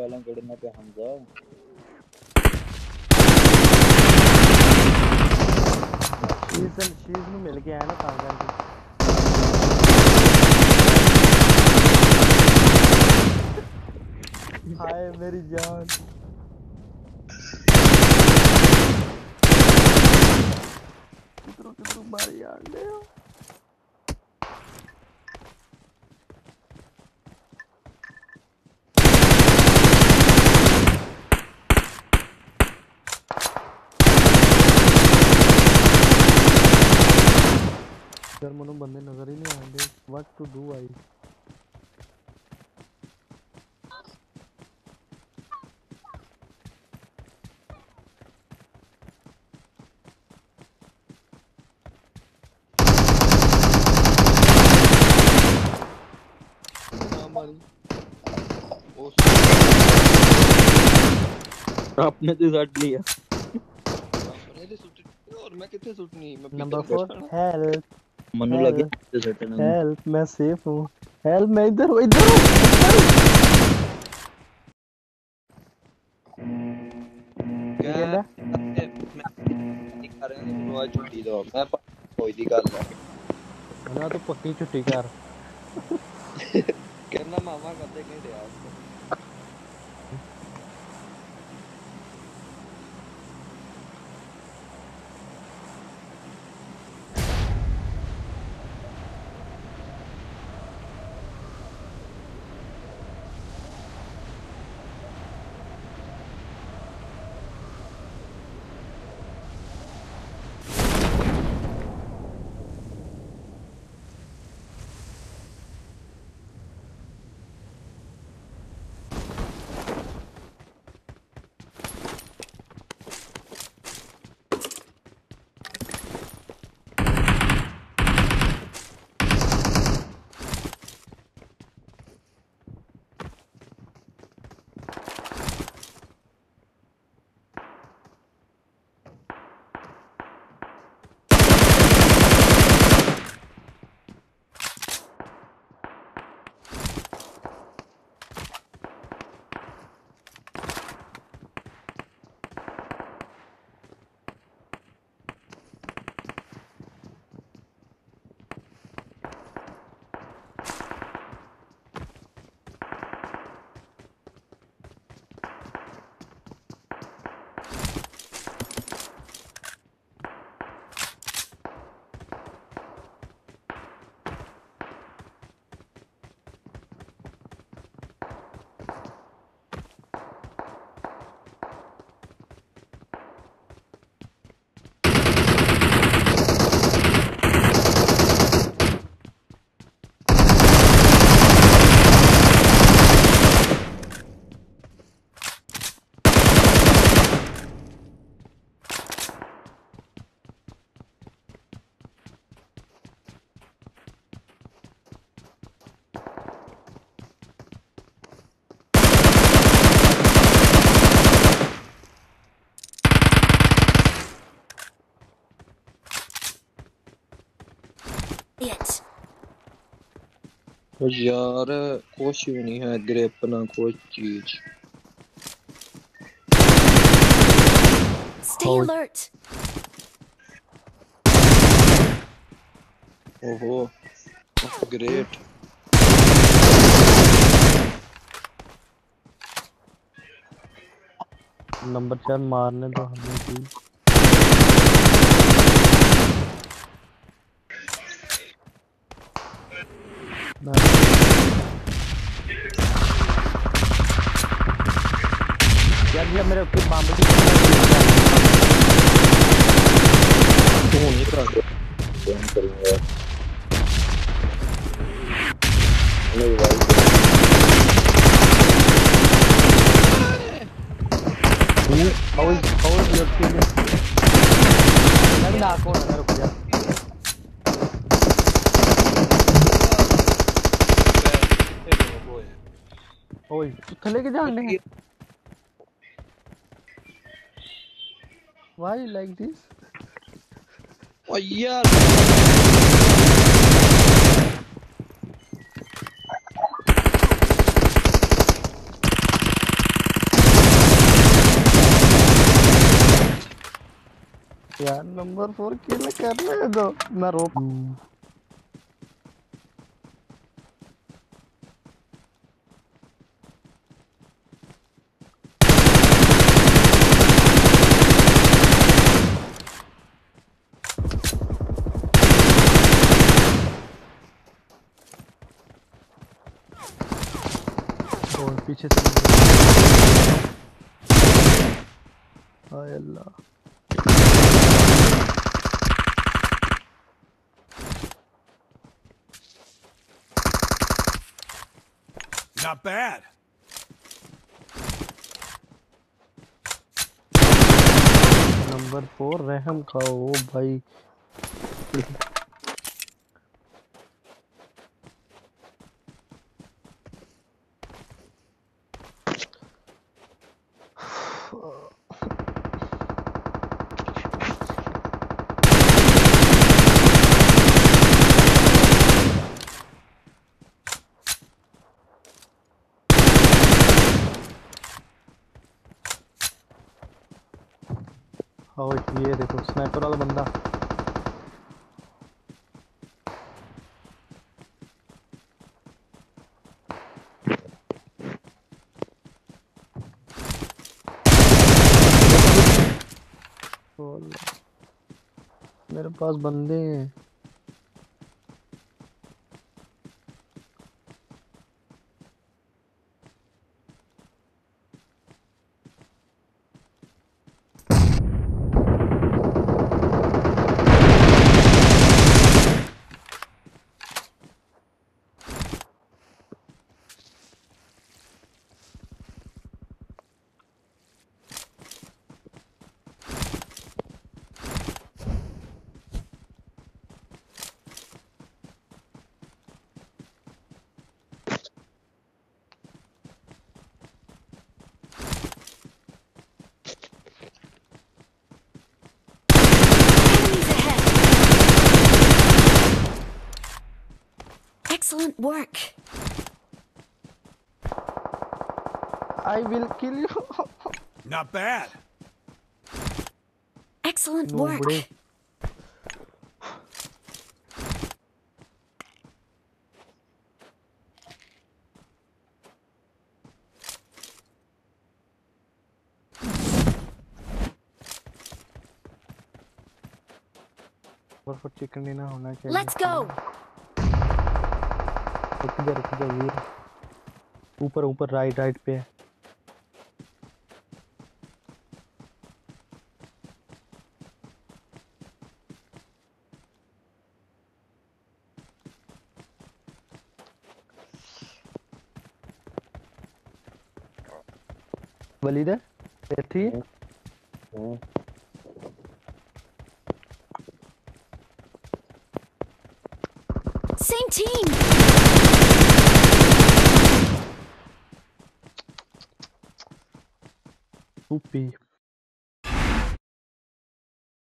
गालां कढ़ना पे हमजा शीज ਨੂੰ ਮਿਲ ਕੇ ਆਇਆ ਨਾ ਤਾਂ ਕਰਕੇ हाय मेरी जान किधरों मारे यार ले यार मनो बंदे नजर ही नहीं आते व्हाट टू डू आई आपने तो शॉट लिया आपने तो शूट और मैं कितने शूट नहीं मैं नंबर 4 हेल्प मनु लगे तो शॉट ना हेल्प मैं सेफ हूं हेल्प मैं इधर हूं क्या कहंदा मैं कर रहा हूं आज छुट्टी दो मैं कोई दी गल है ना तो पक्की छुट्टी कर करना मामा करते घंटे आज यार कुछ भी नहीं है ग्रिप ना कोई चीज Stay alert. ओहो ग्रेट नंबर 4 मारने दो हमें भी यार ये मेरे ऊपर बम भी तो नहीं करा फोन करूंगा नहीं भाई how is your team मैं ना को ना रुक जा ओए तू थले के जाने हैं why you like this ओ यार यार नंबर 4 किल करने दो मैं रोक और पीछे से हाय अल्लाह Not bad. नंबर 4 रहम खाओ ओ भाई आओ ये देखो स्नाइपर वाला बंदा मेरे पास बंदे हैं Excellent work. I will kill you Not bad. Excellent no work. bro और चिकन डिनर होना चाहिए Let's go. रुक जा वीर ऊपर ऊपर राइट पे है वलीद है बैठी है Same team. ऊपी